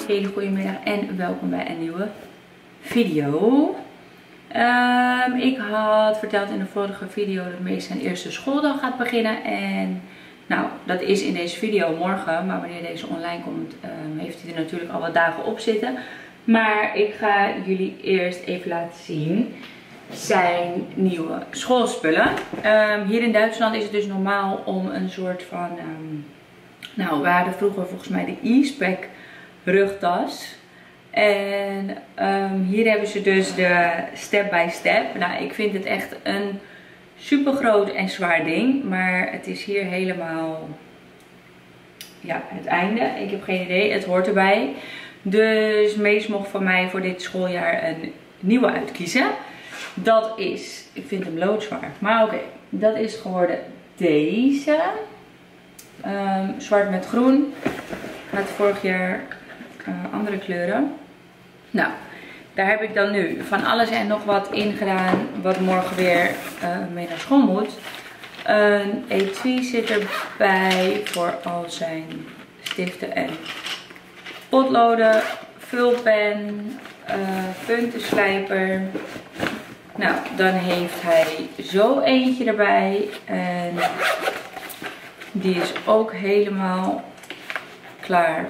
hele goede middag en welkom bij een nieuwe video. Ik had verteld in de vorige video dat Mees zijn eerste schooldag gaat beginnen. En nou, dat is in deze video morgen, maar wanneer deze online komt heeft hij er natuurlijk al wat dagen op zitten. Maar ik ga jullie eerst even laten zien zijn nieuwe schoolspullen. Hier in Duitsland is het dus normaal om een soort van... nou, we hadden vroeger volgens mij de e-spec rugtas. En hier hebben ze dus de step by step. Nou, ik vind het echt een super groot en zwaar ding. Maar het is hier helemaal... ja, het einde. Ik heb geen idee. Het hoort erbij. Dus Mees mocht van mij voor dit schooljaar een nieuwe uitkiezen. Dat is... ik vind hem loodzwaar. Maar oké. Dat is geworden deze. Zwart met groen. Had vorig jaar andere kleuren. Nou, daar heb ik dan nu van alles en nog wat in gedaan. Wat morgen weer mee naar school moet. Een etui zit erbij voor al zijn stiften en potloden. Vulpen. Puntenslijper. Nou, dan heeft hij zo eentje erbij. En die is ook helemaal klaar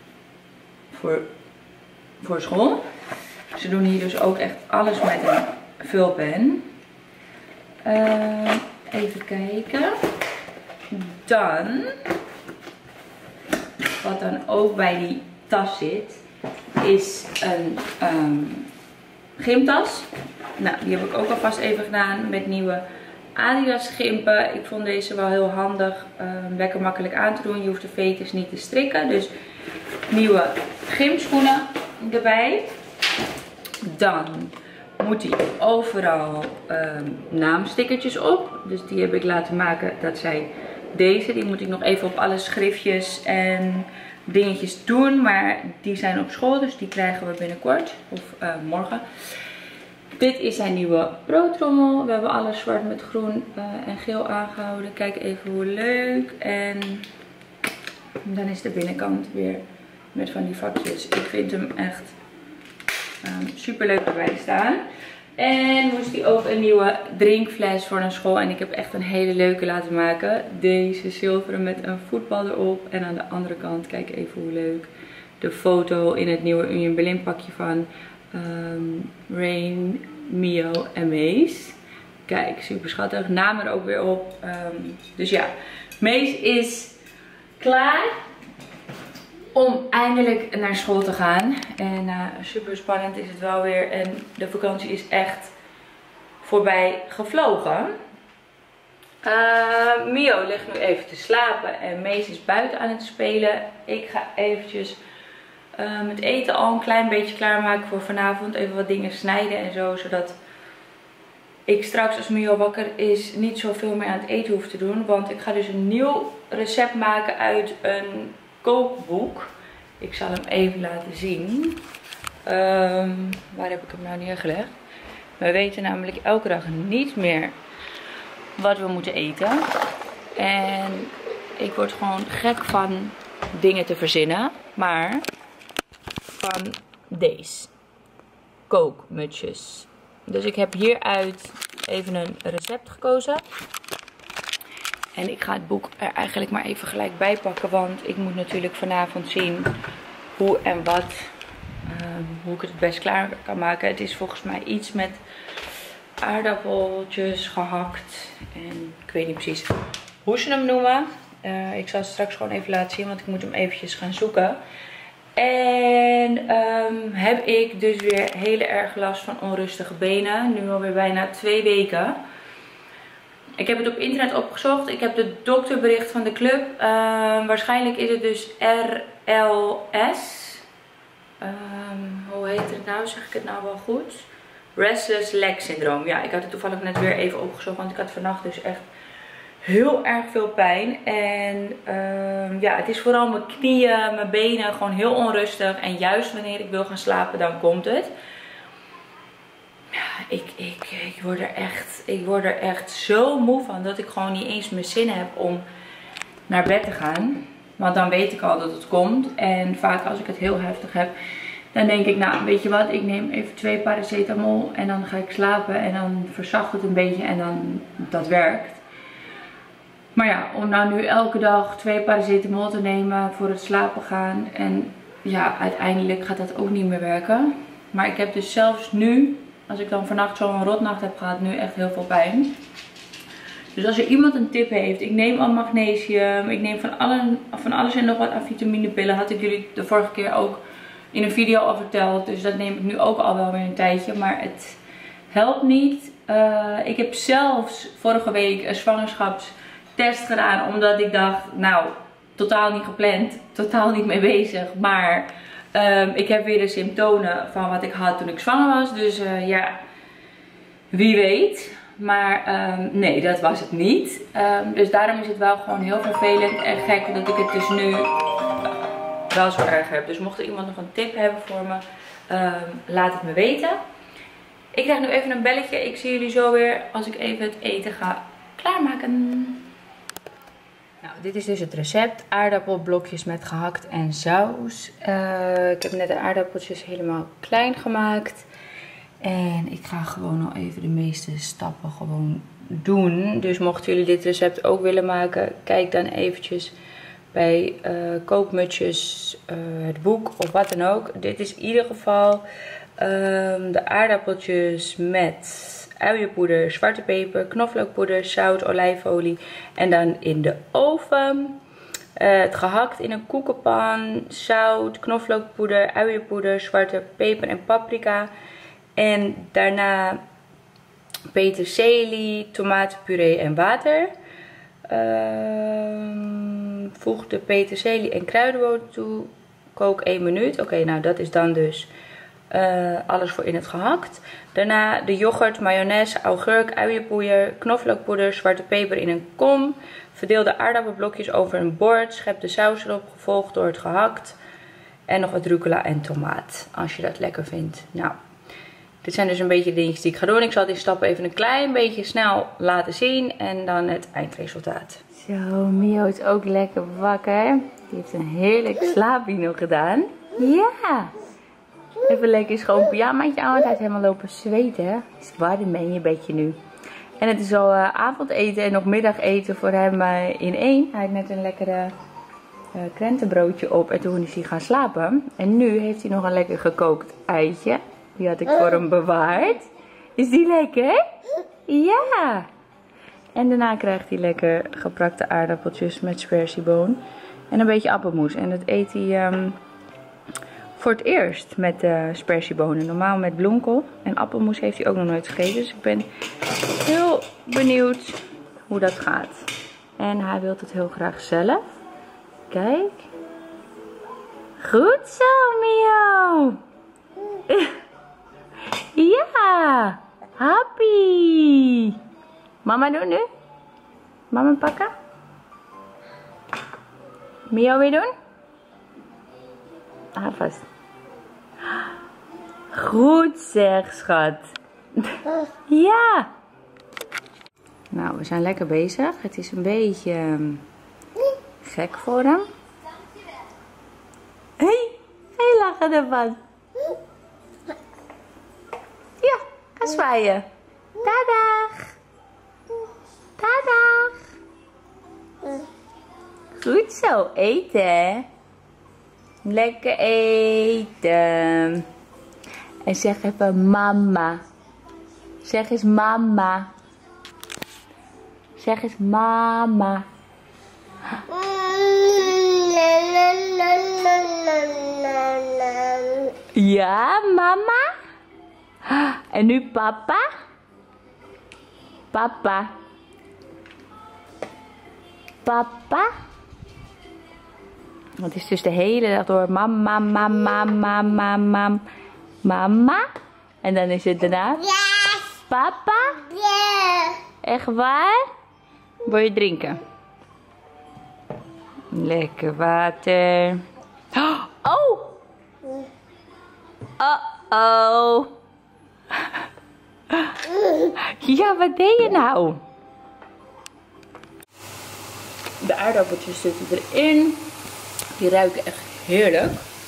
voor school. Ze doen hier dus ook echt alles met een vulpen. Even kijken. Dan, wat dan ook bij die tas zit, is een gymtas. Nou, die heb ik ook alvast even gedaan met nieuwe Adidas gimpen. Ik vond deze wel heel handig. Lekker makkelijk aan te doen. Je hoeft de veters niet te strikken. Dus nieuwe gymschoenen erbij. Dan moet hij overal naamstickertjes op. Dus die heb ik laten maken. Dat zijn deze. Die moet ik nog even op alle schriftjes en dingetjes doen. Maar die zijn op school. Dus die krijgen we binnenkort. Of morgen. Dit is zijn nieuwe broodtrommel. We hebben alles zwart met groen en geel aangehouden. Kijk even hoe leuk. En dan is de binnenkant weer met van die vakjes. Ik vind hem echt super leuk erbij staan. En moest hij ook een nieuwe drinkfles voor naar school. En ik heb echt een hele leuke laten maken. Deze zilveren met een voetbal erop. En aan de andere kant, kijk even hoe leuk. De foto in het nieuwe Union Berlin pakje van Rain, Mio en Mees. Kijk, super schattig. Naam er ook weer op. Dus ja, Mees is klaar om eindelijk naar school te gaan. En super spannend is het wel weer. En de vakantie is echt voorbij gevlogen. Mio ligt nu even te slapen. En Mees is buiten aan het spelen. Ik ga eventjes het eten al een klein beetje klaarmaken voor vanavond. Even wat dingen snijden en zo. Zodat ik straks als Mio wakker is niet zoveel meer aan het eten hoef te doen. Want ik ga dus een nieuw recept maken uit een kookboek. Ik zal hem even laten zien. Waar heb ik hem nou neergelegd? We weten namelijk elke dag niet meer wat we moeten eten. En ik word gewoon gek van dingen te verzinnen. Maar van deze kookmutsjes. Dus ik heb hieruit even een recept gekozen. En ik ga het boek er eigenlijk maar even gelijk bij pakken. Want ik moet natuurlijk vanavond zien hoe en wat. Hoe ik het best klaar kan maken. Het is volgens mij iets met aardappeltjes gehakt. En ik weet niet precies hoe ze hem noemen. Ik zal het straks gewoon even laten zien. Want ik moet hem eventjes gaan zoeken. En heb ik dus weer heel erg last van onrustige benen. Nu alweer bijna 2 weken. Ik heb het op internet opgezocht. Ik heb de dokterbericht van de club. Waarschijnlijk is het dus RLS. Hoe heet het nou? Zeg ik het nou wel goed? Restless Leg Syndroom. Ja, ik had het toevallig net weer even opgezocht. Want ik had vannacht dus echt heel erg veel pijn. En ja, het is vooral mijn knieën, mijn benen. Gewoon heel onrustig. En juist wanneer ik wil gaan slapen, dan komt het. Ja, ik word er echt zo moe van. Dat ik gewoon niet eens meer zin heb om naar bed te gaan. Want dan weet ik al dat het komt. En vaak als ik het heel heftig heb, dan denk ik, nou weet je wat, ik neem even 2 paracetamol en dan ga ik slapen en dan verzacht het een beetje en dan dat werkt. Maar ja, om nou nu elke dag 2 paracetamol te nemen voor het slapen gaan en ja, uiteindelijk gaat dat ook niet meer werken. Maar ik heb dus zelfs nu, als ik dan vannacht zo'n rotnacht heb gehad, nu echt heel veel pijn. Dus als er iemand een tip heeft, ik neem al magnesium, ik neem van alles en nog wat aan vitaminepillen. Had ik jullie de vorige keer ook in een video al verteld. Dus dat neem ik nu ook al wel weer een tijdje. Maar het helpt niet. Ik heb zelfs vorige week een zwangerschapstest gedaan. Omdat ik dacht, nou, totaal niet gepland. Totaal niet mee bezig. Maar ik heb weer de symptomen van wat ik had toen ik zwanger was. Dus ja, wie weet. Maar nee, dat was het niet. Dus daarom is het wel gewoon heel vervelend en gek dat ik het dus nu wel zo erg heb. Dus mocht er iemand nog een tip hebben voor me, laat het me weten. Ik krijg nu even een belletje. Ik zie jullie zo weer als ik even het eten ga klaarmaken. Nou, dit is dus het recept. Aardappelblokjes met gehakt en saus. Ik heb net de aardappeltjes helemaal klein gemaakt. En ik ga gewoon al even de meeste stappen gewoon doen. Dus mochten jullie dit recept ook willen maken, kijk dan eventjes bij Kookmutsjes, het boek of wat dan ook. Dit is in ieder geval de aardappeltjes met uienpoeder, zwarte peper, knoflookpoeder, zout, olijfolie en dan in de oven. Het gehakt in een koekenpan, zout, knoflookpoeder, uienpoeder, zwarte peper en paprika. En daarna peterselie, tomatenpuree en water. Voeg de peterselie en kruidenboter toe. Kook 1 minuut. Oké, nou dat is dan dus alles voor in het gehakt. Daarna de yoghurt, mayonaise, augurk, uienpoeier, knoflookpoeder, zwarte peper in een kom. Verdeel de aardappelblokjes over een bord. Schep de saus erop, gevolgd door het gehakt. En nog wat rucola en tomaat, als je dat lekker vindt. Nou, dit zijn dus een beetje de dingetjes die ik ga doen. Ik zal die stappen even een klein beetje snel laten zien. En dan het eindresultaat. Zo, Mio is ook lekker wakker. Die heeft een heerlijk slaapje nog gedaan. Ja. Even lekker schoon pyjamaatje aan, want hij is helemaal lopen zweten. Het is warm in je bedje nu. En het is al avondeten en nog middageten voor hem in 1. Hij heeft net een lekkere krentenbroodje op en toen is hij gaan slapen. En nu heeft hij nog een lekker gekookt eitje. Die had ik voor hem bewaard. Is die lekker? Ja. En daarna krijgt hij lekker geprakte aardappeltjes met spersieboon. En een beetje appelmoes. En dat eet hij voor het eerst met spersiebonen. Normaal met bloemkool. En appelmoes heeft hij ook nog nooit gegeten. Dus ik ben heel benieuwd hoe dat gaat. En hij wil het heel graag zelf. Kijk. Goed zo, Mio. Ja. Happy. Mama doen nu? Mama pakken? Mio weer doen? Ah, vast. Goed zeg, schat. Ja. Nou, we zijn lekker bezig. Het is een beetje gek voor hem. Hé, hij lachen ervan. Ja, ga zwaaien. Dadag. Dadag. Goed zo, eten. Lekker eten. En zeg even mama. Zeg eens mama. Zeg eens mama. Ja, mama. En nu papa. Papa. Papa. Het is dus de hele dag door mama, mama, mama, mama, mama. En dan is het daarna papa. Echt waar? Wil je drinken? Lekker water. Oh! Oh! Ja, wat deed je nou? De aardappeltjes zitten erin. Die ruiken echt heerlijk.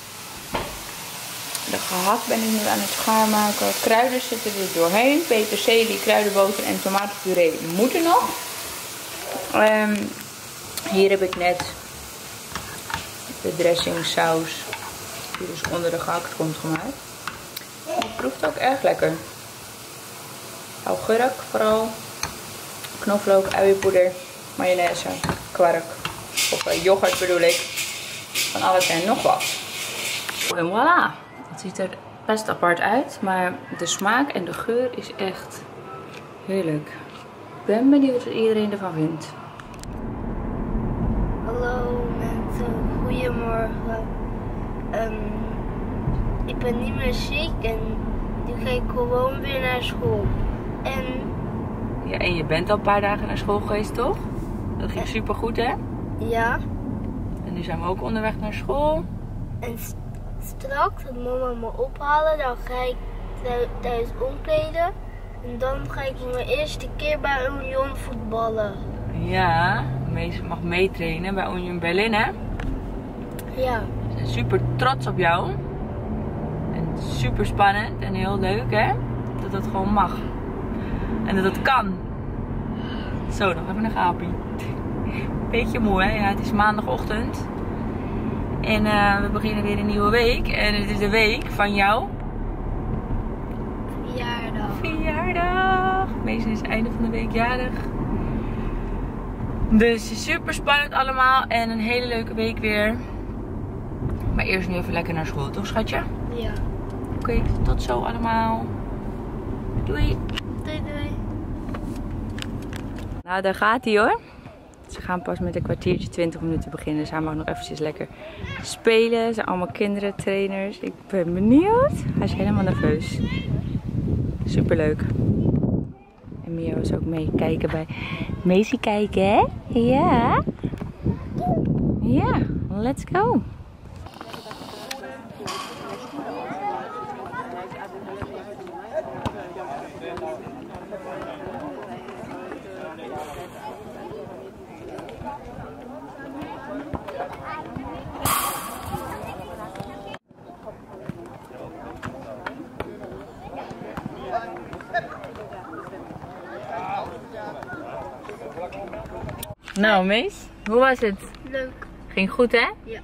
De gehakt ben ik nu aan het schaarmaken. Kruiden zitten er doorheen. Peterselie, kruidenboter en tomatenpuree moeten nog. Hier heb ik net de dressingsaus die dus onder de gehakt komt gemaakt. Het proeft ook erg lekker. Augurk vooral. Knoflook, uienpoeder, mayonaise, kwark. Of yoghurt bedoel ik. Van alles en nog wat. En voilà. Het ziet er best apart uit. Maar de smaak en de geur is echt heerlijk. Ik ben benieuwd wat iedereen ervan vindt. Hallo mensen, goedemorgen. Ik ben niet meer ziek en nu ga ik gewoon weer naar school. Ja, en je bent al een paar dagen naar school geweest, toch? Dat ging super goed, hè? Ja. En nu zijn we ook onderweg naar school. En straks gaat mama me ophalen, dan ga ik thuis omkleden. En dan ga ik voor mijn eerste keer bij Union voetballen. Ja, Mees mag meetrainen bij Union Berlin, hè? Ja. We zijn super trots op jou. En super spannend en heel leuk, hè? Dat dat gewoon mag. En dat het kan. Zo, nog even een gaapie. Beetje moe, hè? Ja, het is maandagochtend. En we beginnen weer een nieuwe week. En het is de week van jouw verjaardag. Meestal is het einde van de week jarig. Dus super spannend allemaal. En een hele leuke week weer. Maar eerst nu even lekker naar school, toch schatje? Ja. Oké, tot zo allemaal. Doei. Doei doei. Nou, daar gaat hij hoor. Ze gaan pas met een kwartiertje, 20 minuten beginnen. Dus hij mag nog eventjes lekker spelen. Ze zijn allemaal kinderen, trainers. Ik ben benieuwd. Hij is helemaal nerveus. Superleuk. En Mio is ook mee kijken bij Macy kijken, hè? Ja. Ja, let's go. Nou, Mees, hoe was het? Leuk. Ging goed, hè? Ja.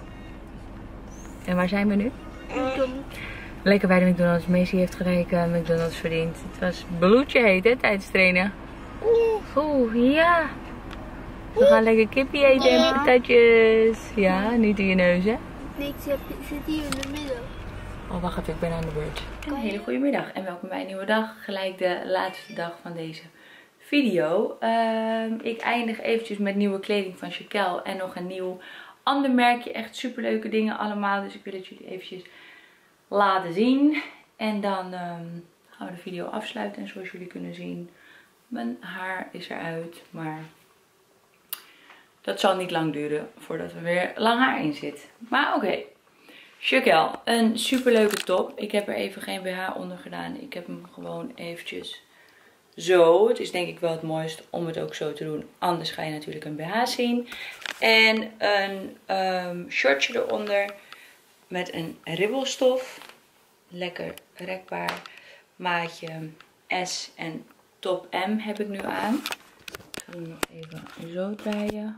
En waar zijn we nu? Lekker bij de McDonald's. Macy heeft gelijk McDonald's verdiend. Het was bloedje heet, hè, tijdens trainen. Oeh, ja. We gaan lekker kippie eten en patatjes. Ja, niet in je neus, hè? Nee, ik zit hier in de midden. Oh, wacht even, ik ben aan de beurt. Een hele goede middag en welkom bij een nieuwe dag. Gelijk de laatste dag van deze video. Ik eindig eventjes met nieuwe kleding van Jaquel en nog een nieuw ander merkje. Echt super leuke dingen allemaal. Dus ik wil het jullie eventjes laten zien. En dan gaan we de video afsluiten. En zoals jullie kunnen zien, mijn haar is eruit. Maar dat zal niet lang duren voordat er weer lang haar in zit. Maar oké. Jaquel, een super leuke top. Ik heb er even geen BH onder gedaan. Ik heb hem gewoon eventjes zo. Het is denk ik wel het mooist om het ook zo te doen. Anders ga je natuurlijk een BH zien. En een shortje eronder met een ribbelstof. Lekker rekbaar. Maatje S en top M heb ik nu aan. Ik ga hem nog even zo draaien.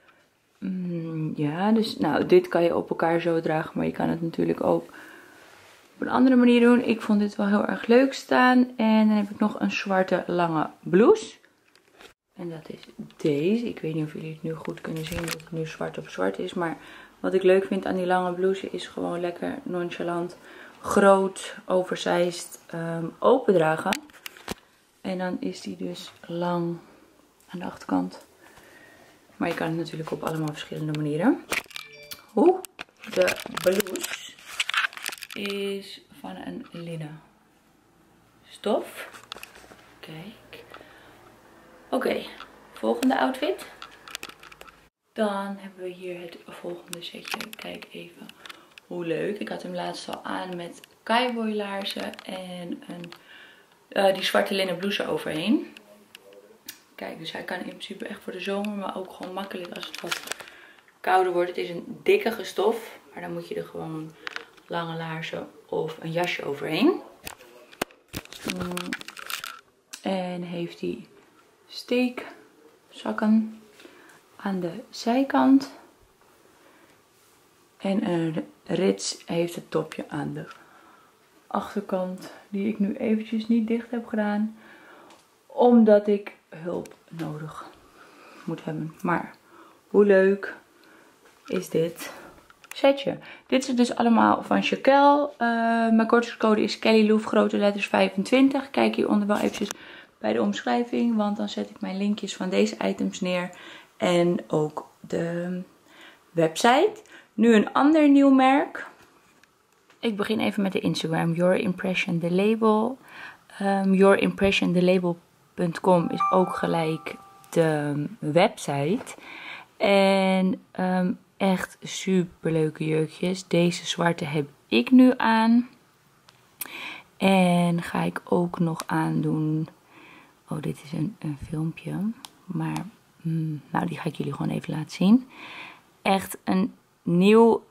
Ja, dus nou, dit kan je op elkaar zo dragen. Maar je kan het natuurlijk ook op een andere manier doen. Ik vond dit wel heel erg leuk staan. En dan heb ik nog een zwarte lange blouse. En dat is deze. Ik weet niet of jullie het nu goed kunnen zien dat het nu zwart op zwart is. Maar wat ik leuk vind aan die lange blouse is gewoon lekker nonchalant, groot, oversized, open dragen. En dan is die dus lang aan de achterkant. Maar je kan het natuurlijk op allemaal verschillende manieren. De blouse is van een linnen stof. Kijk. Oké, volgende outfit. Dan hebben we hier het volgende setje. Kijk even hoe leuk. Ik had hem laatst al aan met cowboy laarzen en die zwarte linnen blouse overheen. Kijk, dus hij kan in principe echt voor de zomer, maar ook gewoon makkelijk als het wat kouder wordt. Het is een dikkige stof. Maar dan moet je er gewoon lange laarzen of een jasje overheen. En heeft die steekzakken aan de zijkant. En een rits heeft het topje aan de achterkant. Die ik nu eventjes niet dicht heb gedaan. Omdat ik hulp nodig moet hebben. Maar hoe leuk is dit setje. Dit is dus allemaal van Jaquel. Mijn kortingscode is Kellyloef, grote letters 25. Kijk hieronder wel eventjes bij de omschrijving. Want dan zet ik mijn linkjes van deze items neer. En ook de website. Nu een ander nieuw merk. Ik begin even met de Instagram. Your Impression The Label. Yourimpressionthelabel.com is ook gelijk de website. En echt super leuke jurkjes. Deze zwarte heb ik nu aan. En ga ik ook nog aandoen. Oh, dit is een filmpje. Maar nou, die ga ik jullie gewoon even laten zien. Echt een nieuw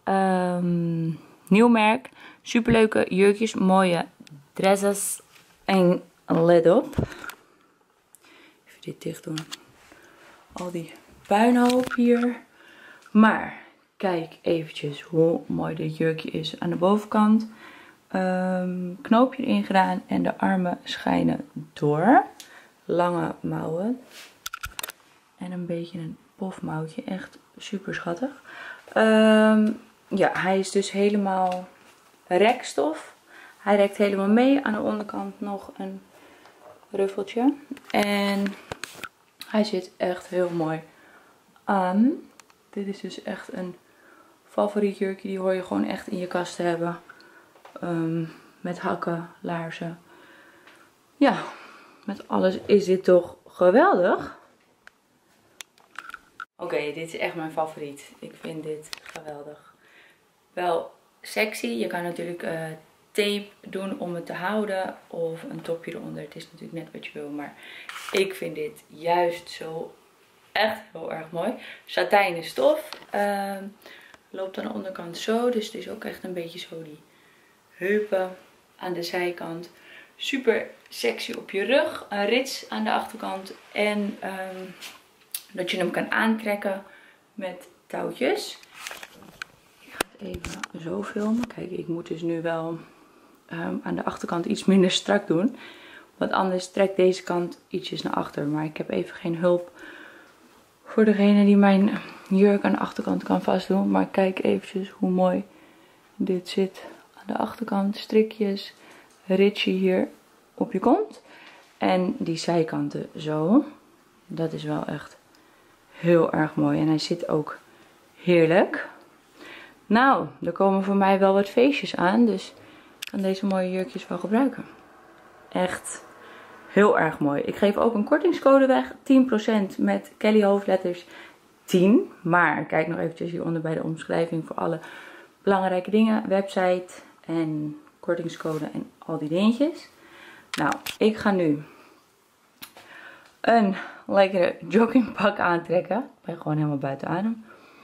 merk. Super leuke jurkjes. Mooie dresses. En let op. Even dit dicht doen. Al die puinhoop hier. Maar kijk eventjes hoe mooi dit jurkje is. Aan de bovenkant knoopje erin gedaan. En de armen schijnen door. Lange mouwen. En een beetje een pofmouwtje. Echt super schattig. Ja, hij is dus helemaal rekstof. Hij rekt helemaal mee. Aan de onderkant nog een ruffeltje. En hij zit echt heel mooi aan. Dit is dus echt een favoriet jurkje. Die hoor je gewoon echt in je kast te hebben. Met hakken, laarzen. Ja, met alles is dit toch geweldig. Oké, dit is echt mijn favoriet. Ik vind dit geweldig. Wel sexy. Je kan natuurlijk tape doen om het te houden. Of een topje eronder. Het is natuurlijk net wat je wil. Maar ik vind dit juist zo echt heel erg mooi. Satijnen stof. Loopt aan de onderkant zo. Dus het is ook echt een beetje zo die heupen aan de zijkant. Super sexy op je rug. Een rits aan de achterkant. En dat je hem kan aantrekken met touwtjes. Ik ga het even zo filmen. Kijk, ik moet dus nu wel aan de achterkant iets minder strak doen. Want anders trekt deze kant ietsjes naar achter. Maar ik heb even geen hulp voor degene die mijn jurk aan de achterkant kan vastdoen. Maar kijk eventjes hoe mooi dit zit. Aan de achterkant strikjes. Ritsje hier op je kont. En die zijkanten zo. Dat is wel echt heel erg mooi. En hij zit ook heerlijk. Nou, er komen voor mij wel wat feestjes aan. Dus ik kan deze mooie jurkjes wel gebruiken. Echt heel erg mooi. Ik geef ook een kortingscode weg. 10% met Kelly hoofdletters 10. Maar kijk nog eventjes hieronder bij de omschrijving voor alle belangrijke dingen. Website en kortingscode en al die dingetjes. Nou, ik ga nu een lekkere joggingpak aantrekken. Ik ben gewoon helemaal buiten adem.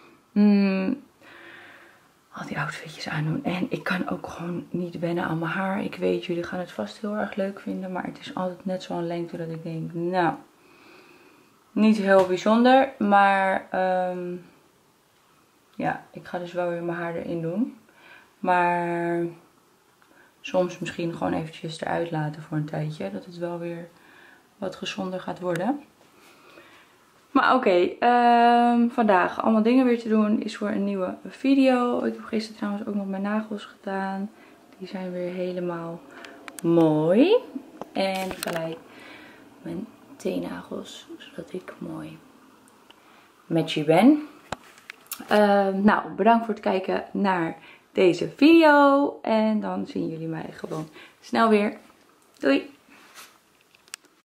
Al die outfitjes aandoen. En ik kan ook gewoon niet wennen aan mijn haar. Ik weet, jullie gaan het vast heel erg leuk vinden. Maar het is altijd net zo'n lengte dat ik denk, nou, niet heel bijzonder. Maar ja, ik ga dus wel weer mijn haar erin doen. Maar soms misschien gewoon eventjes eruit laten voor een tijdje. Dat het wel weer wat gezonder gaat worden. Maar oké, vandaag allemaal dingen weer te doen is voor een nieuwe video. Ik heb gisteren trouwens ook nog mijn nagels gedaan. Die zijn weer helemaal mooi. En gelijk mijn teennagels, zodat ik mooi matchy ben. Nou, bedankt voor het kijken naar deze video. En dan zien jullie mij gewoon snel weer. Doei!